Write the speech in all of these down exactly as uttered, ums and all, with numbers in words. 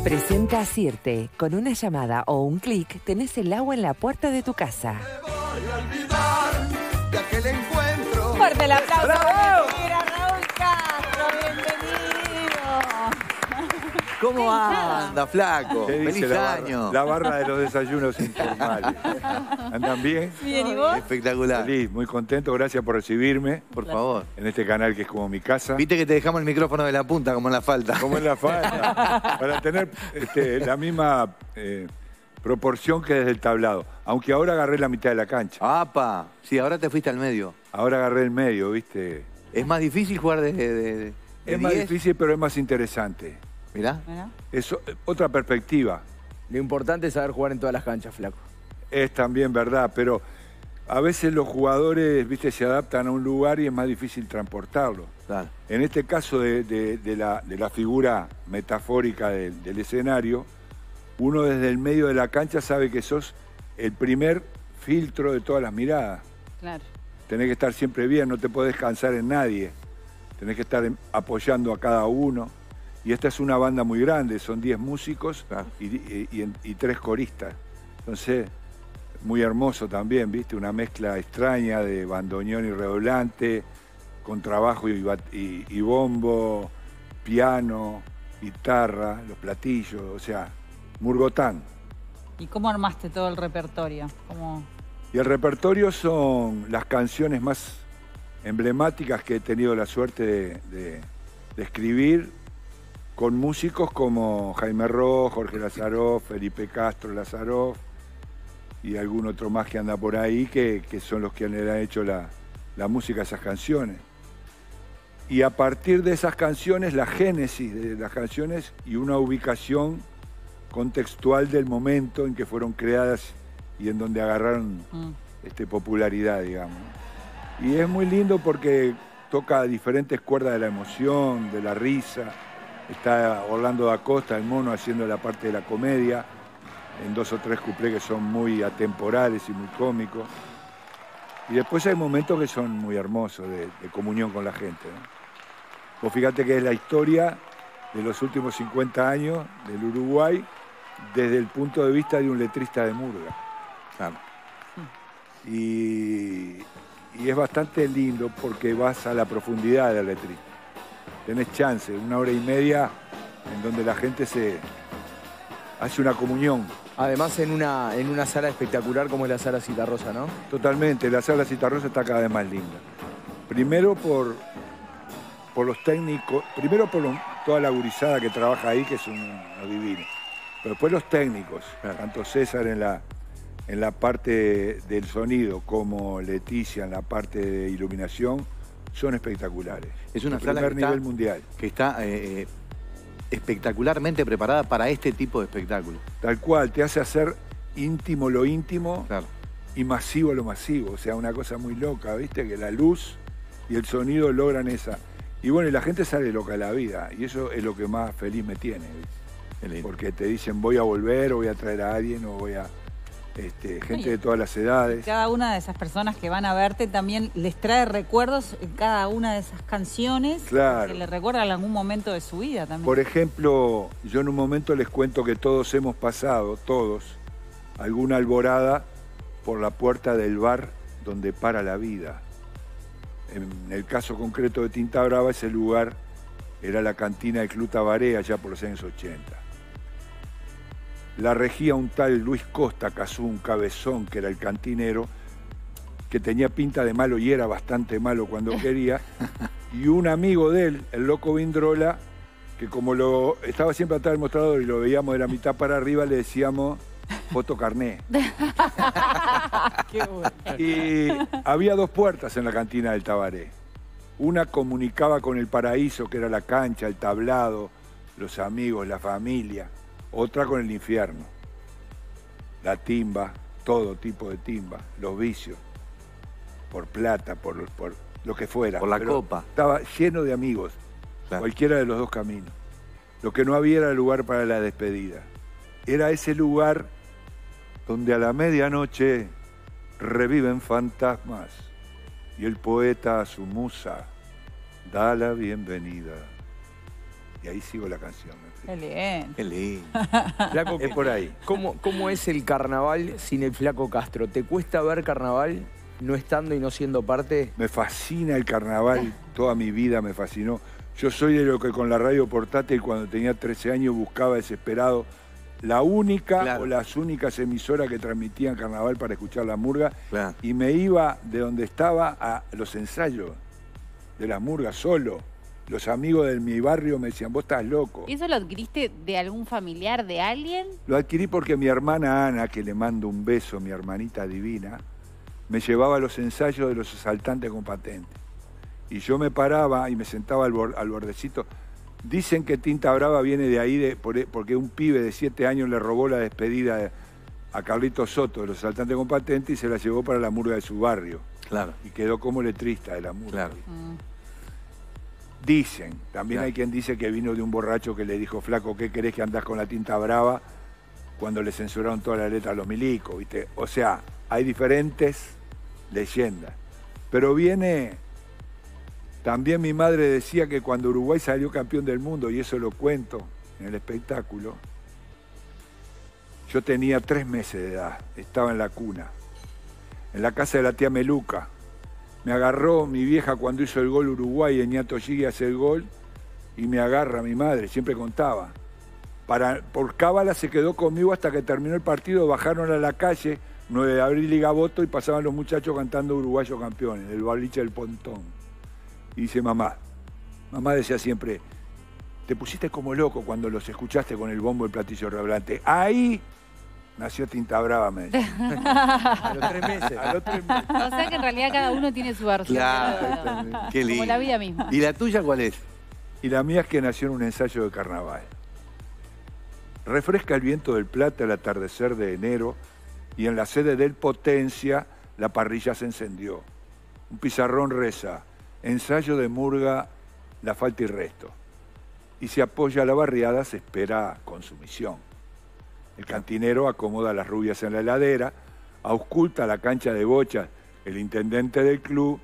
Presenta Sirte. Con una llamada o un clic tenés el agua en la puerta de tu casa. Me voy a olvidar de aquel encuentro. Fuerte el aplauso ¡Bravo! para Raúl Castro, bienvenido. ¿Cómo anda, flaco? ¿Qué dice Feliz la año. Barra, la barra de los desayunos informales. ¿Andan bien? Bien, ¿y vos? Espectacular. Feliz, muy contento. Gracias por recibirme Por favor. en este canal que es como mi casa. Viste que te dejamos el micrófono de la punta, como en la falta. Como en la falta. Para tener este, la misma eh, proporción que desde el tablado. Aunque ahora agarré la mitad de la cancha. ¡Apa! Sí, ahora te fuiste al medio. Ahora agarré el medio, ¿viste? Es más difícil jugar de, de, de Es más diez. difícil, pero es más interesante. Mirá. Bueno, Es o- otra perspectiva. Lo importante es saber jugar en todas las canchas, flaco. Es también verdad, pero a veces los jugadores, viste, se adaptan a un lugar y es más difícil transportarlo. Claro. En este caso de, de- de la, de la figura metafórica del, del escenario, uno desde el medio de la cancha sabe que sos el primer filtro de todas las miradas. claro. Tenés que estar siempre bien, no te podés cansar en nadie. Tenés que estar en- apoyando a cada uno. Y esta es una banda muy grande, son diez músicos Claro. y, y- y- y tres coristas. Entonces, muy hermoso también, ¿viste? Una mezcla extraña de bandoneón y redoblante, con trabajo y, bat- y- y bombo, piano, guitarra, los platillos, o sea, murgotán. ¿Y cómo armaste todo el repertorio? ¿Cómo... Y el repertorio son las canciones más emblemáticas que he tenido la suerte de, de- de escribir con músicos como Jaime Ross, Jorge Lazaroff, Felipe Castro Lazaroff y algún otro más que anda por ahí que, que son los que le han hecho la, la música a esas canciones. Y a partir de esas canciones, la génesis de las canciones y una ubicación contextual del momento en que fueron creadas y en donde agarraron Mm. este, popularidad, digamos. Y es muy lindo porque toca diferentes cuerdas de la emoción, de la risa. Está Orlando da Costa, el mono, haciendo la parte de la comedia, en dos o tres cuplés que son muy atemporales y muy cómicos. Y después hay momentos que son muy hermosos, de, de comunión con la gente, ¿no? Vos fíjate que es la historia de los últimos cincuenta años del Uruguay desde el punto de vista de un letrista de murga. Claro. Y, y es bastante lindo porque vas a la profundidad del letrista. Tenés chance, una hora y media en donde la gente se hace una comunión. Además, en una, en una sala espectacular como es la sala Citarrosa, ¿no? Totalmente, la sala Citarrosa está cada vez más linda. Primero por, por los técnicos, primero por lo- toda la gurizada que trabaja ahí, que es un, un divino. Pero después los técnicos, tanto César en la, en la parte del sonido como Leticia en la parte de iluminación, son espectaculares. Es una De sala primer que está- nivel mundial. Que está eh, eh, espectacularmente preparada para este tipo de espectáculo. Tal cual, te hace hacer íntimo lo íntimo Claro. y masivo lo masivo. O sea, una cosa muy loca, ¿viste? Que la luz y el sonido logran esa. Y bueno, y la gente sale loca de la vida. Y eso es lo que más feliz me tiene, ¿viste? Qué lindo. Porque te dicen voy a volver, o voy a traer a alguien, o voy a... Este, gente Ay, de todas las edades. Cada una de esas personas que van a verte también les trae recuerdos en cada una de esas canciones. Claro. Que le recuerdan algún momento de su vida también. Por ejemplo, yo en un momento les cuento que todos hemos pasado, todos, alguna alborada por la puerta del bar donde para la vida. En el caso concreto de Tinta Brava, ese lugar era la cantina de Club Tabaré, allá por los años ochenta. La regía un tal Luis Costa Cazú, un cabezón que era el cantinero, que tenía pinta de malo y era bastante malo cuando quería, y un amigo de él, el Loco Vindrola, que como lo estaba siempre atrás del mostrador y lo veíamos de la mitad para arriba, le decíamos foto carné. Qué bueno. Y había dos puertas en la cantina del Tabaré. Una comunicaba con el paraíso, que era la cancha, el tablado, los amigos, la familia. Otra con el infierno. La timba, todo tipo de timba, los vicios. Por plata, por, por lo que fuera. Por la Pero copa. Estaba lleno de amigos, Claro. cualquiera de los dos caminos. Lo que no había era lugar para la despedida. Era ese lugar donde a la medianoche reviven fantasmas y el poeta a su musa da la bienvenida. Y ahí sigo la canción. Qué bien. Qué lindo. Flaco, Es por ahí. ¿cómo, ¿Cómo es el carnaval sin el Flaco Castro? ¿Te cuesta ver carnaval no estando y no siendo parte? Me fascina el carnaval, toda mi vida me fascinó. Yo soy de lo que con la radio portátil cuando tenía trece años buscaba desesperado la única Claro. o las únicas emisoras que transmitían carnaval para escuchar la murga. Claro. Y me iba de donde estaba a los ensayos de la murga solo. Los amigos de mi barrio me decían, vos estás loco. ¿Y eso lo adquiriste de algún familiar, de alguien? Lo adquirí porque mi hermana Ana, que le mando un beso, mi hermanita divina, me llevaba a los ensayos de los asaltantes con patente. Y yo me paraba y me sentaba al, bor al bordecito. Dicen que Tinta Brava viene de ahí de, por, porque un pibe de siete años le robó la despedida a Carlitos Soto de los asaltantes con patente y se la llevó para la murga de su barrio. Claro. Y quedó como letrista de la murga. Claro. Mm. Dicen, también Claro. hay quien dice que vino de un borracho que le dijo, flaco, ¿qué querés que andás con la tinta brava? Cuando le censuraron toda la letra a los milicos, ¿viste? O sea, hay diferentes leyendas. Pero viene... También mi madre decía que cuando Uruguay salió campeón del mundo, y eso lo cuento en el espectáculo, yo tenía tres meses de edad, estaba en la cuna, en la casa de la tía Meluca. Me agarró mi vieja cuando hizo el gol Uruguay, Eñato Gigui hace el gol, y me agarra mi madre, siempre contaba. Para, por cábala se quedó conmigo hasta que terminó el partido, bajaron a la calle, nueve de abril y Gaboto, y pasaban los muchachos cantando Uruguayo campeones, del boliche del Pontón. Y dice mamá, mamá decía siempre, te pusiste como loco cuando los escuchaste con el bombo y el platillo redoblante. Ahí nació Tinta Brava, me decía. A los tres meses. A los tres meses. O sea que en realidad cada uno tiene su versión. Claro. Qué lindo. Como la vida misma. ¿Y la tuya cuál es? Y la mía es que nació en un ensayo de carnaval. Refresca el viento del Plata al atardecer de enero y en la sede del Potencia la parrilla se encendió. Un pizarrón reza, ensayo de murga, la falta y resto. Y se apoya a la barriada, se espera consumición. El cantinero acomoda las rubias en la heladera, ausculta la cancha de bochas el intendente del club,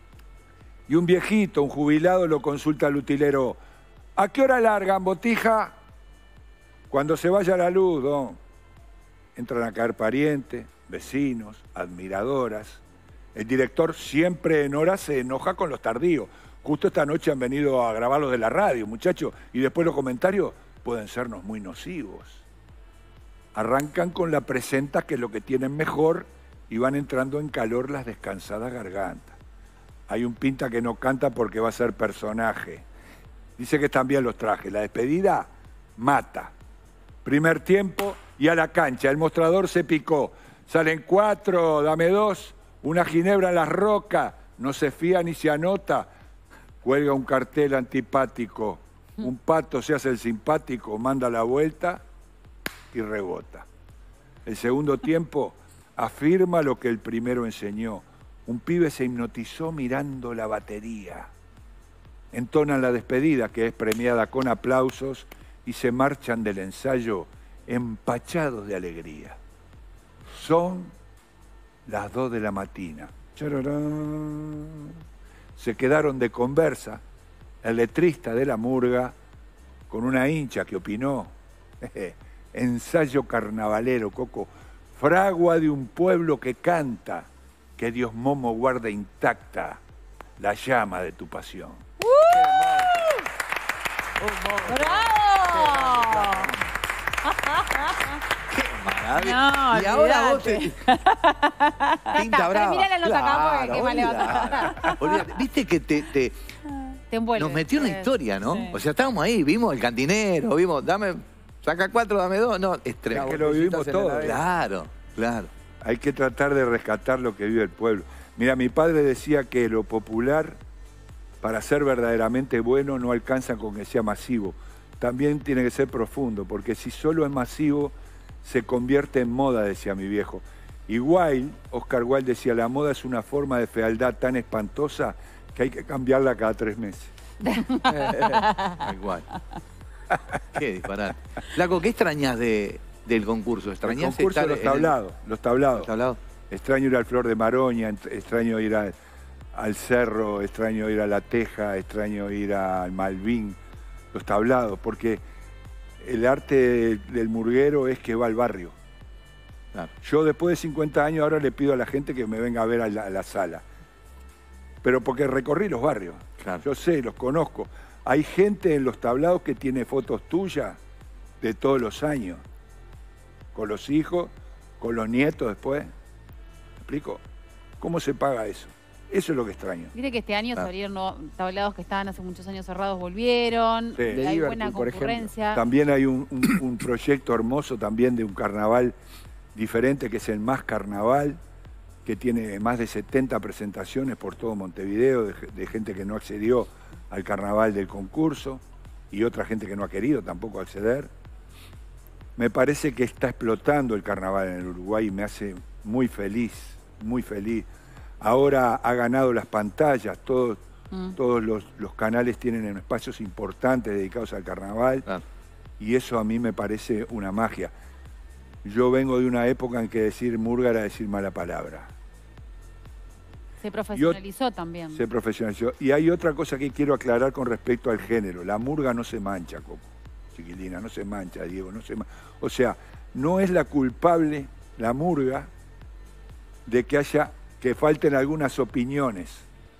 y un viejito, un jubilado, lo consulta al utilero. ¿A qué hora largan, botija? Cuando se vaya la luz, don. Entran a caer parientes, vecinos, admiradoras. El director siempre en hora se enoja con los tardíos. Justo esta noche han venido a grabarlos de la radio, muchachos, y después los comentarios pueden sernos muy nocivos. Arrancan con la presenta, que es lo que tienen mejor, y van entrando en calor las descansadas gargantas. Hay un pinta que no canta porque va a ser personaje. Dice que están bien los trajes. La despedida mata. Primer tiempo y a la cancha. El mostrador se picó. Salen cuatro, dame dos. Una ginebra en las rocas. No se fía ni se anota. Cuelga un cartel antipático. Un pato se hace el simpático, manda la vuelta y rebota. El segundo tiempo afirma lo que el primero enseñó. Un pibe se hipnotizó mirando la batería. Entonan la despedida, que es premiada con aplausos, y se marchan del ensayo empachados de alegría. Son las dos de la mañana. Chararán. Se quedaron de conversa el letrista de la murga con una hincha que opinó. Ensayo carnavalero, Coco. Fragua de un pueblo que canta. Que Dios Momo guarde intacta la llama de tu pasión. ¡Bravo! ¡Qué maravilla! No, y ahora vos olvidate. te... Tinta Brava. termina la nota acá porque qué mal le va a olvidate, olvidate. Viste que te, te Te envuelve. nos metió en la Sí. historia, ¿no? Sí. O sea, estábamos ahí, vimos el cantinero, vimos, dame, saca cuatro, dame dos. No, es Es tremendo. que lo vivimos en la todos. heladera. Claro, claro. Hay que tratar de rescatar lo que vive el pueblo. Mira, mi padre decía que lo popular, para ser verdaderamente bueno, no alcanza con que sea masivo. También tiene que ser profundo, porque si solo es masivo, se convierte en moda, decía mi viejo. Y Wilde, Oscar Wilde decía, la moda es una forma de fealdad tan espantosa que hay que cambiarla cada tres meses. Igual. Qué disparate. Flaco, ¿qué extrañas de, del concurso? El ¿Extrañas concurso, estar los en el- tablados, los tablados. los tablados? Extraño ir al Flor de Maroña, ent- extraño ir a- al Cerro, extraño ir a La Teja, extraño ir al Malvin, los tablados, porque el arte del murguero es que va al barrio. Claro. Yo después de cincuenta años ahora le pido a la gente que me venga a ver a la, a la sala. Pero porque recorrí los barrios. Claro. Yo sé, los conozco. Hay gente en los tablados que tiene fotos tuyas de todos los años. Con los hijos, con los nietos después. ¿Me explico? ¿Cómo se paga eso? Eso es lo que extraño. Viste que este año Claro. se abrieron no- tablados que estaban hace muchos años cerrados, volvieron. Sí. De Hay Liverpool, buena por ejemplo. concurrencia. También hay un, un- un proyecto hermoso también de un carnaval diferente que es el Más Carnaval, que tiene más de setenta presentaciones por todo Montevideo, de, de gente que no accedió al carnaval del concurso y otra gente que no ha querido tampoco acceder. Me parece que está explotando el carnaval en el Uruguay y me hace muy feliz, muy feliz. Ahora ha ganado las pantallas, todos, Mm. todos los, los canales tienen espacios importantes dedicados al carnaval. Claro. Y eso a mí me parece una magia. Yo vengo de una época en que decir murga era decir mala palabra. Se profesionalizó también. Se profesionalizó. Y hay otra cosa que quiero aclarar con respecto al género. La murga no se mancha, Coco. Chiquilina, no se mancha, Diego, no se mancha. O sea, no es la culpable, la murga, de que haya, que falten algunas opiniones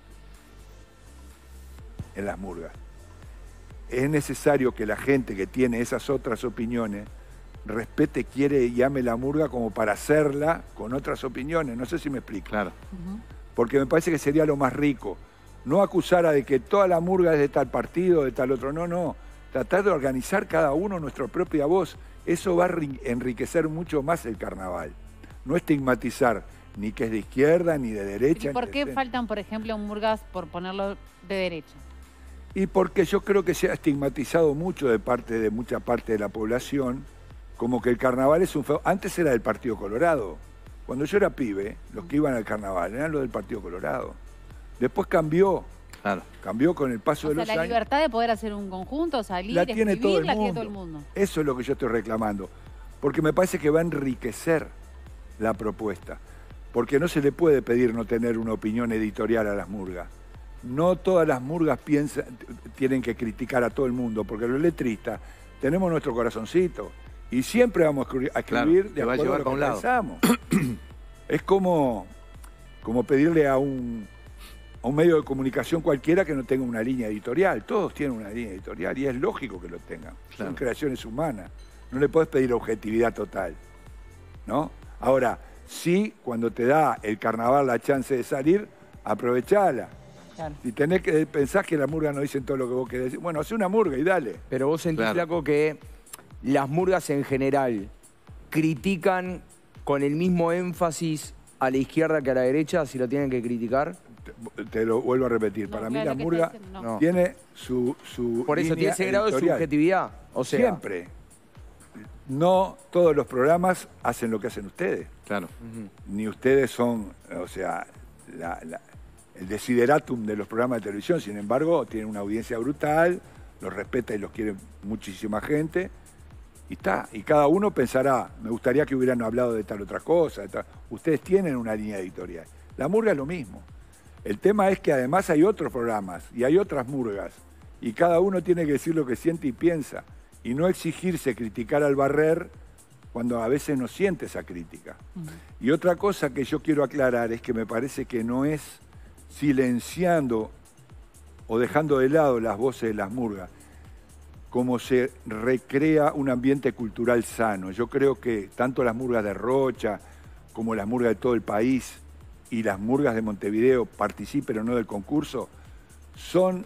en las murgas. Es necesario que la gente que tiene esas otras opiniones respete, quiere y ame la murga como para hacerla con otras opiniones. No sé si me explico. Claro. Porque me parece que sería lo más rico. No acusar a de que toda la murga es de tal partido, de tal otro. No, no. Tratar de organizar cada uno nuestra propia voz. Eso va a enriquecer mucho más el carnaval. No estigmatizar ni que es de izquierda, ni de derecha. ¿Y por ni qué de centro. faltan, por ejemplo, murgas por ponerlo de derecha? Y porque yo creo que se ha estigmatizado mucho de parte de mucha parte de la población, como que el carnaval es un feo. Antes era del Partido Colorado. Cuando yo era pibe, los que iban al carnaval eran los del Partido Colorado. Después cambió, Claro. cambió con el paso O de sea, los la años. libertad de poder hacer un conjunto, salir, La tiene escribir, todo el la mundo. tiene todo el mundo. Eso es lo que yo estoy reclamando. Porque me parece que va a enriquecer la propuesta. Porque no se le puede pedir no tener una opinión editorial a las murgas. No todas las murgas piensan, tienen que criticar a todo el mundo, porque los letristas tenemos nuestro corazoncito y siempre vamos a escribir, a escribir Claro, de te va a acuerdo llevar a lo para que un lado. pensamos. Es como, como pedirle a un, a un medio de comunicación cualquiera que no tenga una línea editorial. Todos tienen una línea editorial y es lógico que lo tengan. Claro. Son creaciones humanas. No le podés pedir objetividad total, ¿no? Ahora, sí, cuando te da el carnaval la chance de salir, aprovechala. Claro. Si tenés que pensás que las murgas no dicen todo lo que vos querés decir, bueno, hace una murga y dale. Pero vos sentís, Claro. Flaco, que las murgas en general critican con el mismo énfasis a la izquierda que a la derecha, si lo tienen que criticar. Te, te lo vuelvo a repetir. No, Para claro, mí la lo que murga está diciendo, no. tiene su, su Por eso línea tiene ese grado de editorial. subjetividad. O sea, Siempre. No todos los programas hacen lo que hacen ustedes. Claro. Ni ustedes son, o sea, la- la- el desideratum de los programas de televisión. Sin embargo, tienen una audiencia brutal, los respeta y los quiere muchísima gente. Y está, y cada uno pensará, me gustaría que hubieran hablado de tal otra cosa. de tal. Ustedes tienen una línea editorial. La murga es lo mismo. El tema es que además hay otros programas y hay otras murgas. Y cada uno tiene que decir lo que siente y piensa. Y no exigirse criticar al barrer cuando a veces no siente esa crítica. Y otra cosa que yo quiero aclarar es que me parece que no es silenciando o dejando de lado las voces de las murgas como se recrea un ambiente cultural sano. Yo creo que tanto las murgas de Rocha como las murgas de todo el país y las murgas de Montevideo, participen o no del concurso, son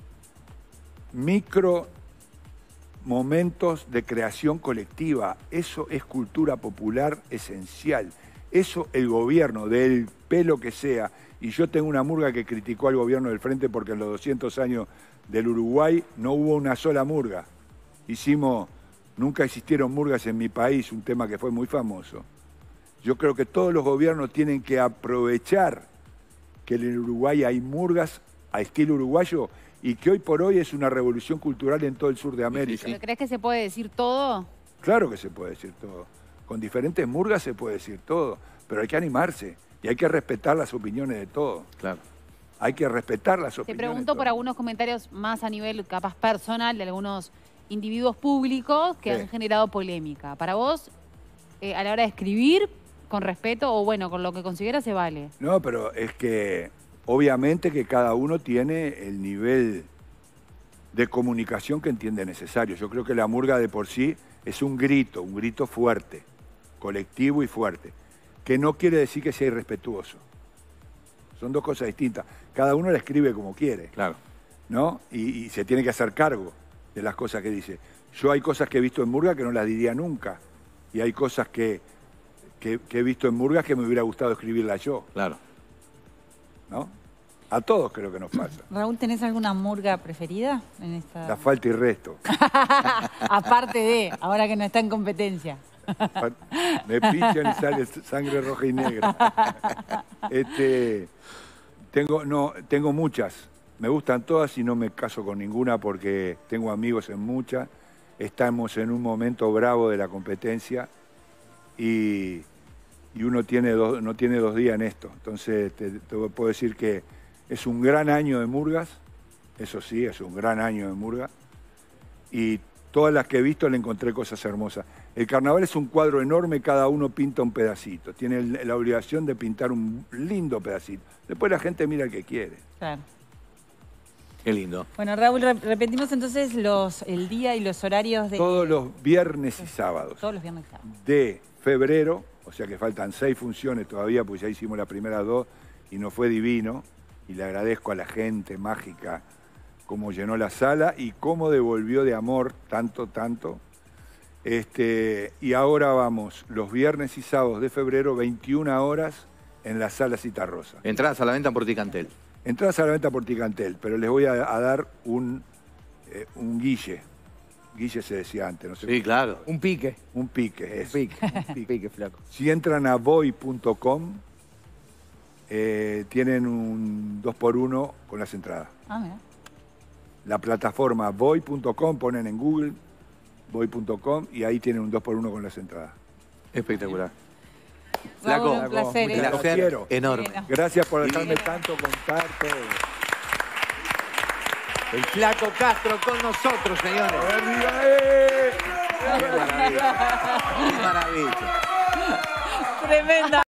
micro momentos de creación colectiva. Eso es cultura popular esencial. Eso el gobierno, del pelo que sea, y yo tengo una murga que criticó al gobierno del Frente porque en los doscientos años del Uruguay no hubo una sola murga. Hicimos, nunca existieron murgas en mi país, un tema que fue muy famoso. Yo creo que todos los gobiernos tienen que aprovechar que en el Uruguay hay murgas a estilo uruguayo y que hoy por hoy es una revolución cultural en todo el sur de América. ¿Pero crees que se puede decir todo? Claro que se puede decir todo. Con diferentes murgas se puede decir todo, pero hay que animarse y hay que respetar las opiniones de todos. Claro. hay que respetar las Te opiniones. pregunto por algunos comentarios más a nivel capaz personal de algunos individuos públicos que Sí. han generado polémica. Para vos, eh, a la hora de escribir, con respeto o bueno, con lo que considera se vale. No, pero es que obviamente que cada uno tiene el nivel de comunicación que entiende necesario. Yo creo que la murga de por sí es un grito, un grito fuerte, colectivo y fuerte, que no quiere decir que sea irrespetuoso. Son dos cosas distintas. Cada uno la escribe como quiere, Claro. ¿no? Y, y se tiene que hacer cargo de las cosas que dice. Yo hay cosas que he visto en murga que no las diría nunca. Y hay cosas que, que, que he visto en murgas que me hubiera gustado escribirlas yo, Claro. ¿no? A todos creo que nos pasa. Raúl, ¿tenés alguna murga preferida en esta? La falta y resto. Aparte de, ahora que no está en competencia. Me pichan y sale sangre roja y negra. Este, tengo, no, tengo muchas. Me gustan todas y no me caso con ninguna porque tengo amigos en muchas. Estamos en un momento bravo de la competencia y, y uno tiene dos, no tiene dos días en esto. Entonces te, te puedo decir que es un gran año de murgas, eso sí, es un gran año de murga. Y todas las que he visto le encontré cosas hermosas. El carnaval es un cuadro enorme, cada uno pinta un pedacito. Tiene el- la obligación de pintar un lindo pedacito. Después la gente mira el que quiere. Claro. Qué lindo. Bueno, Raúl, re- repetimos entonces los, el día y los horarios de Todos los viernes y sábados todos los viernes y sábados. de febrero, o sea que faltan seis funciones todavía, pues ya hicimos las primeras dos y nos fue divino. Y le agradezco a la gente mágica cómo llenó la sala y cómo devolvió de amor tanto, tanto. Este, y ahora vamos, los viernes y sábados de febrero, veintiuna horas, en la sala Citarrosa. Entradas a la venta por Ticantel. Entradas a la venta por Ticantel, pero les voy a, a dar un, eh, un guille. Guille se decía antes, no sé. Sí, claro. Un pique. Un pique, Un es. pique. Un pique, flaco. Si entran a voy punto com, eh, tienen un dos por uno con las entradas. Ah, mira. La plataforma voy punto com, ponen en Google voy punto com y ahí tienen un dos por uno con las entradas. Espectacular. Raúl, un Flaco, placer. muchas ¿eh? Los quiero. enorme. Bueno. Gracias por dejarme Divino. tanto contar todo. El Flaco Castro con nosotros, señores. ¡Arriba, eh! Qué maravilla. Qué maravilla. Tremenda.